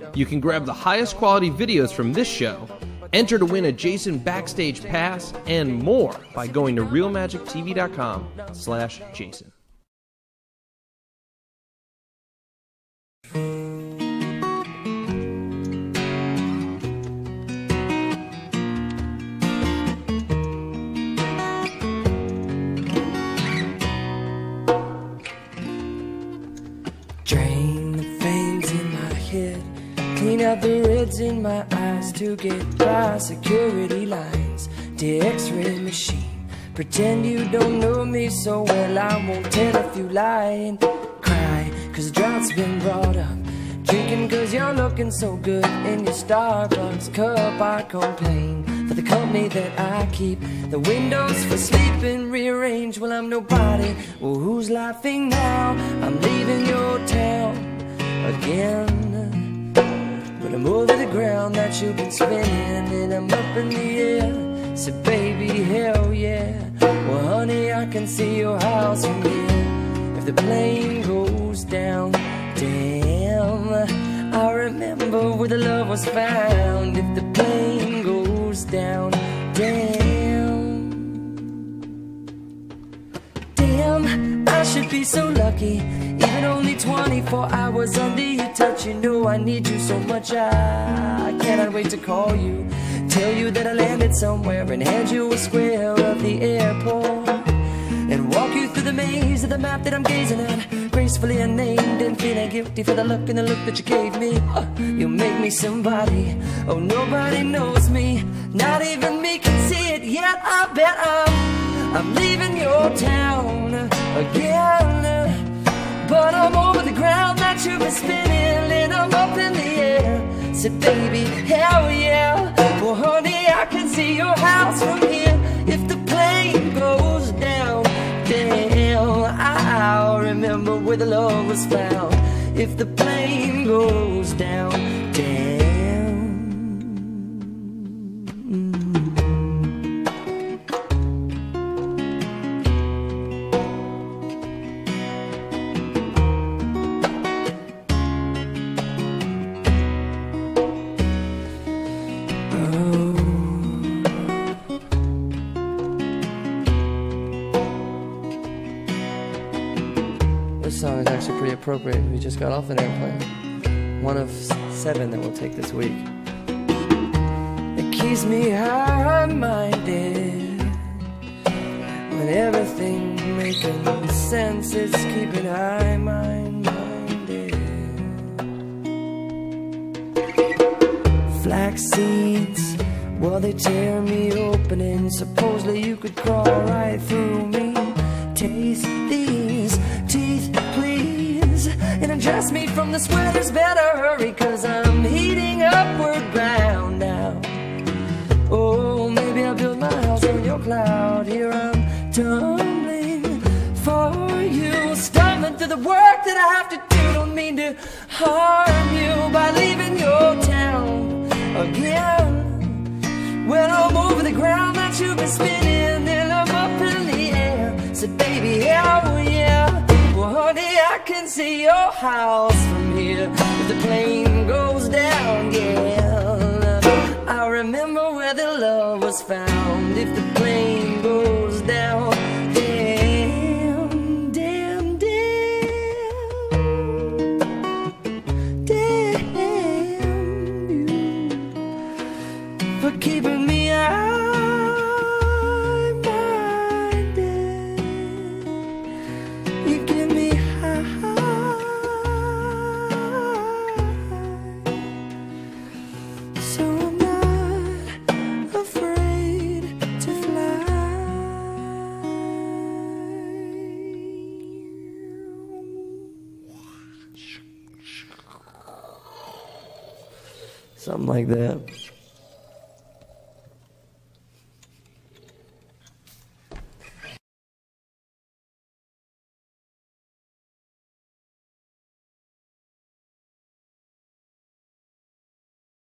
You can grab the highest quality videos from this show, enter to win a Jason Backstage Pass, and more by going to realmagictv.com/Jason. Drain the veins in my head, clean out the reds in my eyes to get by security lines. The X-ray machine, pretend you don't know me so well. I won't tell if you lie and cry, cause the drought's been brought up. Drinking cause you're looking so good in your Starbucks cup. I complain for the company that I keep, the windows for sleeping rearrange. Well, I'm nobody, well, who's laughing now? I'm leaving your town again, but I'm over the ground that you've been spinning, and I'm up in the air. So baby, hell yeah. Well honey, I can see your house from here. If the plane goes down, damn, I remember where the love was found. If the plane goes down, damn, damn, I should be so lucky. Even only 24 hours under your touch. You know I need you so much, I cannot wait to call you, tell you that I landed somewhere, and hand you a square of the airport, and walk you through the maze of the map that I'm gazing at, gracefully unnamed and feeling guilty for the look and the look that you gave me. You make me somebody, oh nobody knows me, not even me can see it yet. I bet I'm leaving your town again, but I'm over the ground that you've been spinning, and I'm up in the air. Said baby, hell yeah. Well honey, I can see your house from here. If the plane goes down, damn, I'll remember where the love was found. If the plane goes down, damn. This song is actually pretty appropriate. We just got off an airplane, one of 7 that we'll take this week. It keeps me high-minded when everything making sense. It's keeping high-minded. Flax seeds, well they tear me open, and supposedly you could crawl right through me. Taste these teeth, please, and undress me from the sweaters. Better hurry, cause I'm heating upward bound now. Oh, maybe I'll build my house on your cloud. Here I'm tumbling for you, stumbling through the work that I have to do. Don't mean to harm you by leaving your town again. Well, I'm over the ground that you've been spinning, and I'm up in the air. So baby, hell yeah. Well honey, I can see your house from here. If the plane goes down, yeah, I remember where the love was found. If the plane goes down, damn, damn, damn, damn you for keeping me out. Something like that.